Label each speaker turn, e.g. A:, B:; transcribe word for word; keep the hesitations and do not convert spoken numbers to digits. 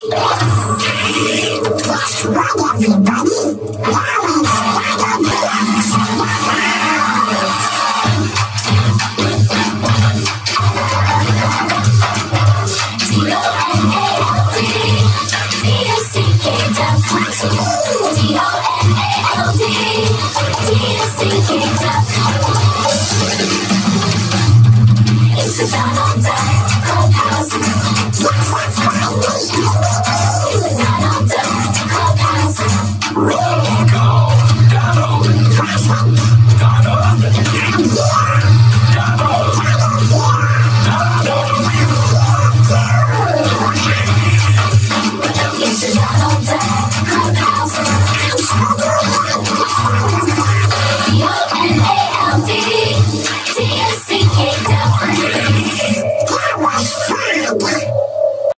A: D O N A L D, D O C K,